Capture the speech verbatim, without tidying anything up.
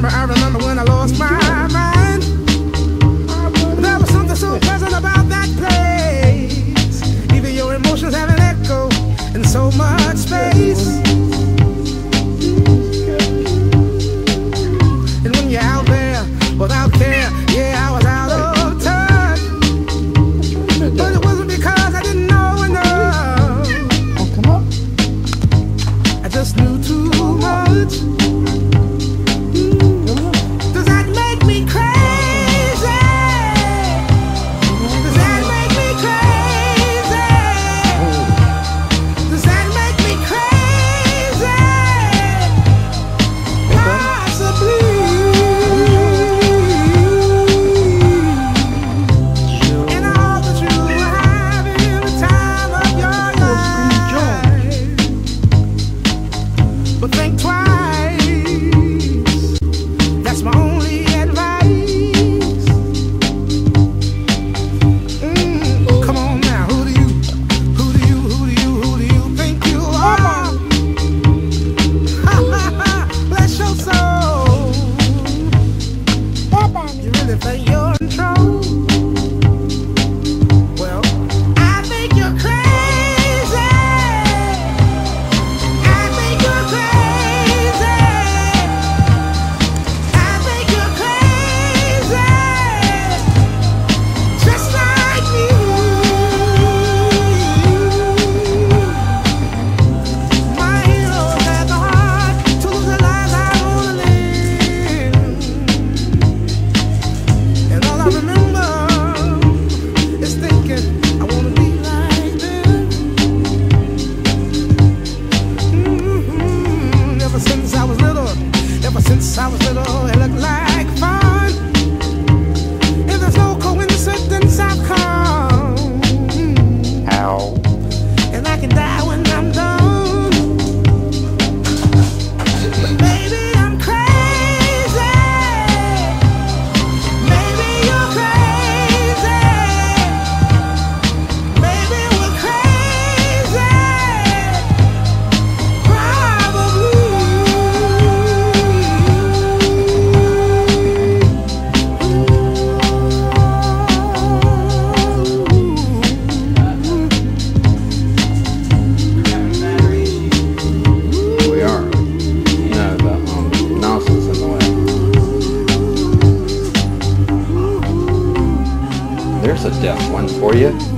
remember, I remember when I lost my mind. There was something so pleasant about that place. Even your emotions have an echo in so much space. And when you're out there, without care, yeah, I was out of touch. But it wasn't because I didn't know enough. Oh, come on. I just knew too much. Does that make me crazy? Does that make me crazy? Does that make me crazy? Possibly. And I hope that you are having the time of your life. But think twice. That's my only advice. Mm, come on now, who do you, who do you, who do you, who do you think you are? Ha ha ha, bless your soul. You really think you're in trouble? Well, I think you're crazy. I think you're crazy. I think you're crazy. Just like me. My heroes had the heart to lose the lives I wanna live. And all I remember is thinking I wanna be like them. Mhm. Ever since I was little, ever since I was little, it looked like fun. If there's no coincidence, I've come. Ow. And I can die when I'm done. But baby, I'm crazy. Maybe you're crazy. Maybe we're crazy. We are. You know, the um, nonsense in the way. There's a deaf one for you.